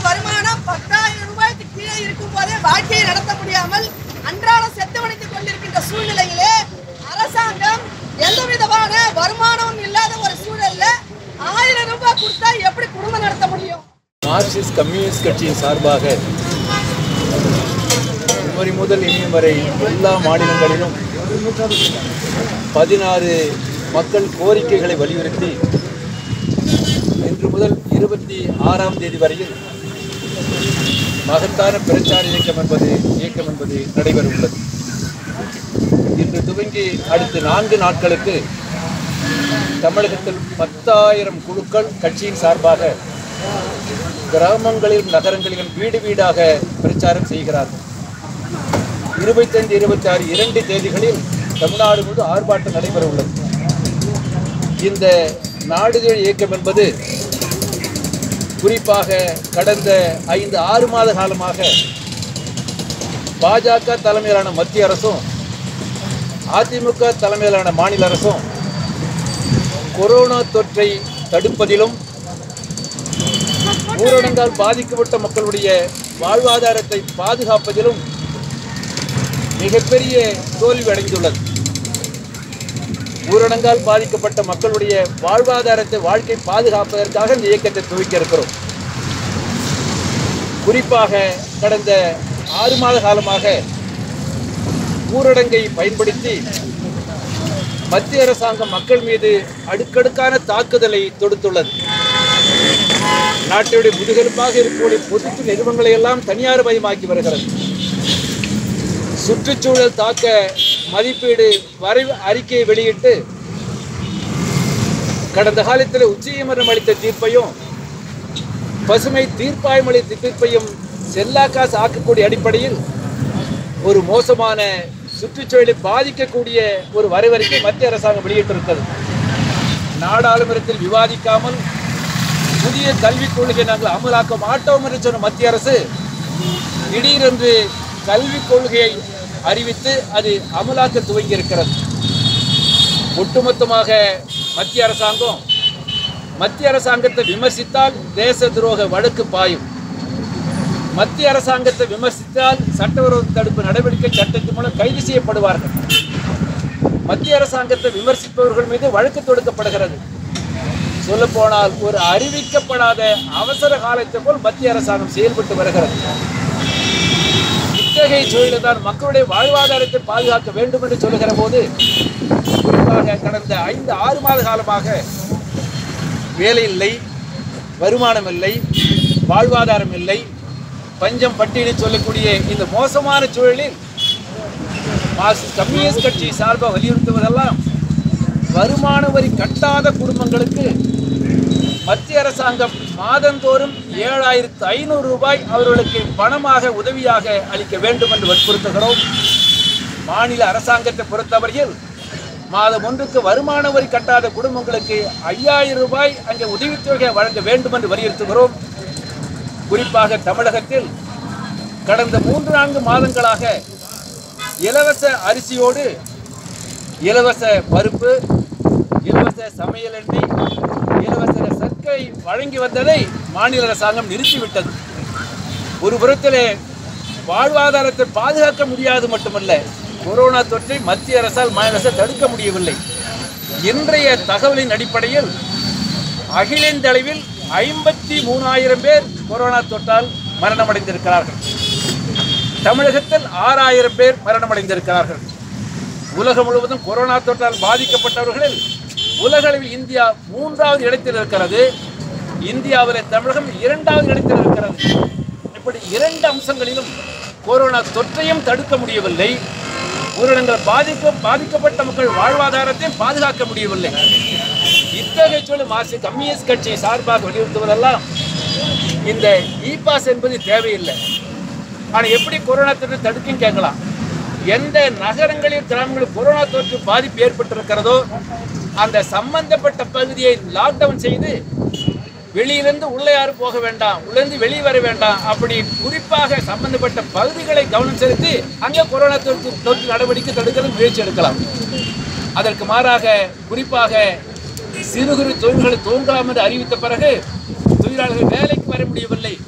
வருமானம் 10,000 ரூபாய்க்கு கீழே இருக்கும் போதே வாழ்க்கையை நடத்த முடியாமல் அன்றாடம் செத்தவணித்துக் கொண்டிருக்கின்ற சூழ்நிலையிலே அரசாங்கம் எந்த விதமான வருமானமும் இல்லாத ஒரு சூழல்ல 1000 ரூபாய் கொடுத்தா எப்படி குடும்பம் நடத்த முடியும்? மார்க்சிஸ்ட் கம்யூனிஸ்ட் கட்சியின் சார்பாக ஜனவரி முதல் இனியும் வரை எல்லா மாநிலங்களிலும் 16 மக்கள் கோரிக்கைகளை வலியுறுத்தி இன்று முதல் 26ஆம் தேதி வரையில் மகத்தான பிரச்சார இயக்கம் என்பது நடைபெற உள்ளது. இன்று துவங்கி அடுத்த 4 நாட்களுக்கு தமிழகத்தில் 10,000 குழுக்கள் கட்சியின் சார்பாக கிராமங்களிலும் நகரங்களிலும் வீடு வீடாக பிரச்சாரம் செய்கிறார்கள். 25, 26, 2 தேதிகளில் தமிழ்நாடு முழு ஆர்ப்பாட்டம் நடைபெற உள்ளது. இந்த நாடுதழ் இயக்கம் என்பது குறிப்பாக கடந்த 5-6 மாத காலமாக பாஜக தலைமையிலான மத்திய அரசும் அதிமுக தலைமையிலான மாநில அரசும் கொரோனா தொற்றை தடுப்பதிலும் ஊரடங்கால் பாதிக்கப்பட்ட மக்களுடைய வாழ்வாதாரத்தை பாதுகாப்பதிலும் மிகப்பெரிய தோல்வி அடைந்துள்ளது. ஊரடங்கால் பாதிக்கப்பட்ட மக்களுடைய வாழ்க்கை பாதுகாப்பதற்காக இந்த இயக்கத்தை துவக்கி இருக்கிறோம். குறிப்பாக கடந்த 6 மாத காலமாக ஊரடங்கை பயன்படுத்தி மத்திய அரசாங்கம் மக்கள் மீது அடுக்கடுக்கான தாக்குதலை தொடுத்துள்ளது. நாட்டுடைய முதுகெலும்பாக இருக்கக்கூடிய பொது நிறுவனங்களை எல்லாம் தனியார் மயமாக்கி வருகிறது. சுற்றுச்சூழல் தாக்க மதிப்பீடு வரைவு அறிக்கையை வெளியிட்டு கடந்த காலத்தில் உச்சநீதிமன்றம் அளித்த தீர்ப்பையும் பசுமை தீர்ப்பாயம் அளித்த தீர்ப்பையும் செல்லாக்காசு ஆக்கக்கூடிய அடிப்படையில் ஒரு மோசமான சுற்றுச்சூழலை பாதிக்கக்கூடிய ஒரு வரைவறிக்கை மத்திய அரசாங்கம் வெளியிட்டிருக்கிறது. நாடாளுமன்றத்தில் விவாதிக்காமல் புதிய கல்விக் கொள்கை நாங்கள் அமலாக்க மாட்டோம் என்று சொன்ன மத்திய அரசு திடீரென்று கல்விக் கொள்கையை அறிவித்து அது அமலாக்க துவங்கி இருக்கிறது. ஒட்டுமொத்தமாக மத்திய அரசாங்கத்தை விமர்சித்தால் தேச துரோக வழக்கு பாயும். மத்திய அரசாங்கத்தை விமர்சித்தால் சட்டவிரோத தடுப்பு நடவடிக்கை சட்டத்தின் மூலம் கைது செய்யப்படுவார்கள். மத்திய அரசாங்கத்தை விமர்சிப்பவர்கள் மீது வழக்கு தொடுக்கப்படுகிறது. சொல்லப்போனால் ஒரு அறிவிக்கப்படாத அவசர காலத்தை போல் மத்திய அரசாங்கம் செயல்பட்டு வருகிறது. இத்தகைய சூழலில் தான் மக்களுடைய வாழ்வாதாரத்தை பாதுகாக்க வேண்டும் என்று சொல்லுகிற போது குறிப்பாக கடந்த 5-6 மாத காலமாக வேலை இல்லை, வருமானம் இல்லை, வாழ்வாதாரம் இல்லை, பஞ்சம் பட்டியலில் சொல்லக்கூடிய இந்த மோசமான சூழலில் மார்க்சிஸ்ட் கம்யூனிஸ்ட் கட்சி சார்பாக வலியுறுத்துவதெல்லாம் வருமான வரி கட்டாத குடும்பங்களுக்கு மத்திய அரசாங்கம் மாதந்தோறும் 7,500 ரூபாய் அவர்களுக்கு பணமாக உதவியாக அளிக்க வேண்டும் என்று வற்புறுத்துகிறோம். மாநில அரசாங்கத்தை பொறுத்தவரையில் மாதம் ஒன்றுக்கு வருமான வரி கட்டாத குடும்பங்களுக்கு 5,000 ரூபாய் அங்கே உதவித்தொகை வழங்க வேண்டும் என்று வலியுறுத்துகிறோம். குறிப்பாக தமிழகத்தில் கடந்த 3-4 மாதங்களாக இலவச அரிசியோடு இலவச பருப்பு, இலவச சமையல் எண்ணெய், இலவச சர்க்கரை வழங்கி வந்ததை மாநில அரசாங்கம் நிறுத்திவிட்டது. ஒரு புறத்திலே வாழ்வாதாரத்தை பாதுகாக்க முடியாது மட்டுமல்ல, கொரோனா தொற்றை மத்திய அரசால் மாநில அரசை தடுக்க முடியவில்லை. இன்றைய தகவலின் அடிப்படையில் அகில இந்திய அளவில் 53,000 பேர் கொரோனா தொற்றால் மரணமடைந்திருக்கிறார்கள். தமிழகத்தில் 6,000 பேர் மரணமடைந்திருக்கிறார்கள். உலகம் முழுவதும் கொரோனா தொற்றால் பாதிக்கப்பட்டவர்களில் உலக அளவில் இந்தியா 3வது இடத்தில் இருக்கிறது. இந்தியாவில் தமிழகம் 2வது இடத்தில் இருக்கிறது. இப்படி 2 அம்சங்களிலும் கொரோனா தொற்றையும் தடுக்க முடியவில்லை, ஊரடங்கால் பாதிக்கப்பட்ட மக்கள் வாழ்வாதாரத்தையும் பாதுகாக்க முடியவில்லை. இத்தகைய சூழல் மார்க்சிஸ்ட் கம்யூனிஸ்ட் கட்சி சார்பாக வலியுறுத்துவதெல்லாம் இந்த இ-பாஸ் என்பது தேவையில்லை. ஆனால் எப்படி கொரோனா தொற்றை தடுக்கும் கேட்கலாம். எந்த நகரங்களில் கிராமங்களில் கொரோனா தொற்று பாதிப்பு ஏற்பட்டிருக்கிறதோ அந்த சம்பந்தப்பட்ட பகுதியை லாக்டவுன் செய்து வெளியிலிருந்து உள்ளே யாரும் போக வேண்டாம், உள்ளிருந்து வெளியே வர வேண்டாம், அப்படி குறிப்பாக சம்பந்தப்பட்ட பகுதிகளை கவனம் செலுத்தி அங்கே கொரோனா தொற்று நடவடிக்கை தடுக்கிறது முயற்சி எடுக்கலாம். அதற்கு மாறாக குறிப்பாக சிறு குறு தொழில்களை துவங்கலாம் என்று அறிவித்த பிறகு தொழிலாளர்கள் வேலைக்கு வர முடியவில்லை,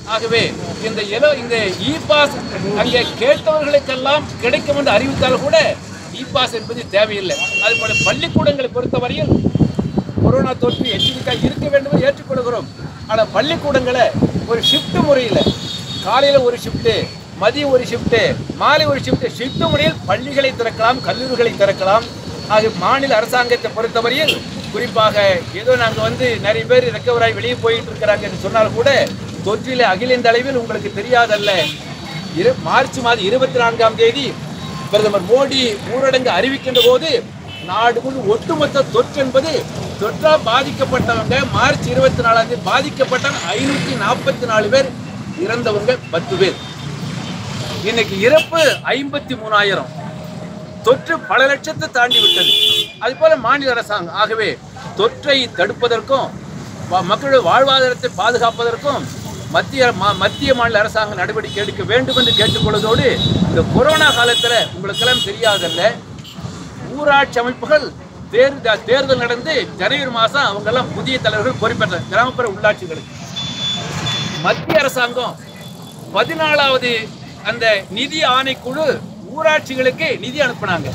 ஆகவே இந்த இ பாஸ் அங்கே கேட்டவர்களுக்கெல்லாம் கிடைக்கும் என்று அறிவித்தால் கூட இ பாஸ் என்பது தேவையில்லை. அதுபோல பள்ளிக்கூடங்களை பொறுத்தவரையில் கொரோனா தொற்று எச்சரிக்கையாக இருக்க வேண்டும் என்று ஏற்றுக்கொள்கிறோம். ஆனால் பள்ளிக்கூடங்களை ஒரு ஷிஃப்ட் முறையில் காலையில் ஒரு ஷிஃப்ட்டு, மதியம் ஒரு ஷிஃப்ட்டு, மாலை ஒரு ஷிஃப்ட் முறையில் பள்ளிகளை திறக்கலாம், கல்லூரிகளை திறக்கலாம். ஆக மாநில அரசாங்கத்தை பொறுத்தவரையில் குறிப்பாக ஏதோ நாங்கள் நிறைய பேர் ரெக்கவராகி வெளியே போயிட்டு இருக்கிறாங்க என்று சொன்னால் கூட தொற்றிலே அகில இந்த அளவில் உங்களுக்கு தெரியாதல்ல. மார்ச் மாதம் 24ஆம் தேதி பிரதமர் மோடி ஊரடங்கு அறிவிக்கின்ற போது நாடு முழு ஒட்டுமொத்த தொற்று என்பது தொற்றால் பாதிக்கப்பட்டவங்க மார்ச் 24ஆம் தேதி பாதிக்கப்பட்ட 544 பேர், இறந்தவங்க 10 பேர். இன்னைக்கு இறப்பு 53,000, தொற்று பல லட்சத்தை தாண்டி விட்டது. அது போல மாநில அரசாங்கம் ஆகவே தொற்றை தடுப்பதற்கும் மக்களுடைய வாழ்வாதாரத்தை பாதுகாப்பதற்கும் மத்திய மாநில அரசாங்கம் நடவடிக்கை எடுக்க வேண்டும் என்று கேட்டுக்கொள்வதோடு, இந்த கொரோனா காலத்தில் உங்களுக்கெல்லாம் தெரியாதல்ல, ஊராட்சி அமைப்புகள் தேர்தல் நடந்து ஜனவரி மாதம் அவங்கெல்லாம் புதிய தலைவர்கள் பொறுப்பேற்ற கிராமப்புற உள்ளாட்சிகளுக்கு மத்திய அரசாங்கம் 14வது அந்த நிதி ஆணைக்குழு ஊராட்சிகளுக்கு நிதி அனுப்பினாங்க.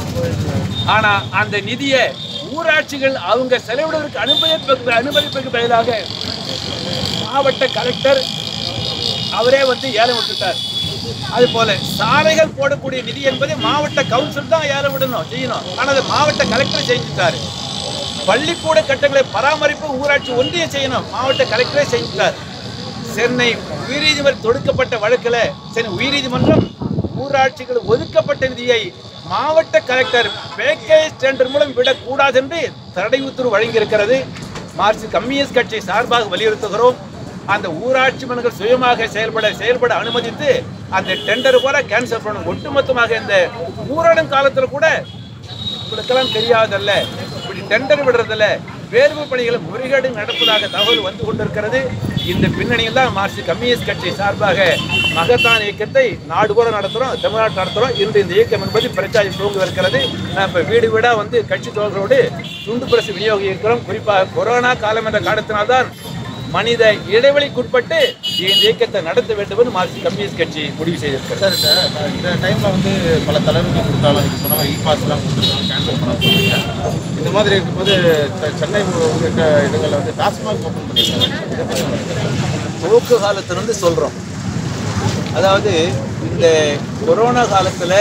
ஆனா அந்த நிதியை ஊராட்சிகள் அவங்க செலவிடுவதற்கு அனுமதிப்பதற்கு பதிலாக மாவட்ட கலெக்டர் அவரே ஏலம் விட்டுட்டார். அது போல சாலைகள் போடக்கூடிய நிதி என்பதை மாவட்ட கவுன்சில் தான் ஏலம் விடணும் செய்யணும். ஆனால் அதை மாவட்ட கலெக்டர் செஞ்சுட்டார். பள்ளிக்கூட கட்டங்களை பராமரிப்பு ஊராட்சி ஒன்றிய செய்யணும், மாவட்ட கலெக்டரே செஞ்சுட்டார். சென்னை உயர்நீதிமன்றம் தொடுக்கப்பட்ட வழக்கில் சென்னை உயர்நீதிமன்றம் ஊராட்சிகள் ஒதுக்கப்பட்ட நிதியை மாவட்ட கலெக்டர் பேக்கேஜ் டெண்டர் மூலம் விடக்கூடாது என்று தடை உத்தரவு வழங்கியிருக்கிறது. மார்க்சிஸ்ட் கம்யூனிஸ்ட் கட்சி சார்பாக வலியுறுத்துகிறோம். அந்த ஊராட்சி மன்றங்கள் சுயமாக செயல்பட அனுமதித்து அந்த டெண்டர் கூட கேன்சல் பண்ணணும். ஒட்டுமொத்தமாக இந்த ஊரடங்கு காலத்தில் கூட உங்களுக்கெல்லாம் தெரியாதல்ல, இப்படி டெண்டர் விடுறதில்ல, வேர்வு பணிகளை முறைகேடு நடப்பதாக தகவல் வந்து கொண்டிருக்கிறது. இந்த பின்னணியில் தான் மார்க்சிஸ்ட் கம்யூனிஸ்ட் கட்சி சார்பாக மகத்தான இயக்கத்தை நாடு கூட நடத்துகிறோம், தமிழ்நாடு நடத்துகிறோம். இன்று இந்த இயக்கம் என்பது பிரச்சாரம் துவங்கவிருக்கிறது. நான் இப்போ வீடு வீடாக கட்சி தோழர்களோடு துண்டு பிரசு விநியோகிக்கிறோம். குறிப்பாக கொரோனா காலம் என்ற காரணத்தினால்தான் மனித இடைவெளிக்குட்பட்டு இந்த இயக்கத்தை நடத்த வேண்டும் என்று மார்க்சிஸ்ட் கம்யூனிஸ்ட் கட்சி முடிவு செய்திருக்கிறது. சார், இந்த டைமில் பல தலைவர்கள் கொடுத்தாலும் நீங்கள் சொன்ன இ பாஸ்லாம் கொடுத்துருக்காங்க, கேன்சல் பண்ண சொல்லுவீங்க. இந்த மாதிரி இருக்கும்போது சென்னை உள்ளிட்ட இடங்களில் டாஸ்மாக் ஓப்பன் பண்ணியிருக்காங்க. துவக்க காலத்திலிருந்து சொல்கிறோம். அதாவது இந்த கொரோனா காலத்தில்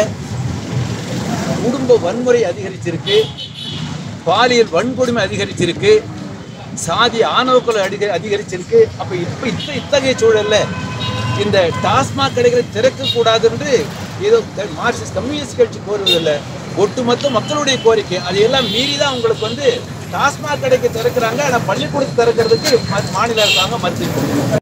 குடும்ப வன்முறை அதிகரிச்சிருக்கு, பாலியல் வன்கொடுமை அதிகரிச்சிருக்கு, சாதி ஆணவக்கொலை அதிகரிச்சிருக்கு. அப்போ இத்தகைய சூழல்ல இந்த டாஸ்மாக் கடைகளை திறக்கக்கூடாது என்று ஏதோ மார்க்சிஸ்ட் கம்யூனிஸ்ட் கட்சி கோருவதில்லை, ஒட்டுமொத்த மக்களுடைய கோரிக்கை. அதையெல்லாம் மீறி தான் உங்களுக்கு டாஸ்மாக் கடைக்கு திறக்கிறாங்க. ஆனால் பள்ளிக்கூடத்தை திறக்கிறதுக்கு மாநில அரசாங்கம் மறுத்து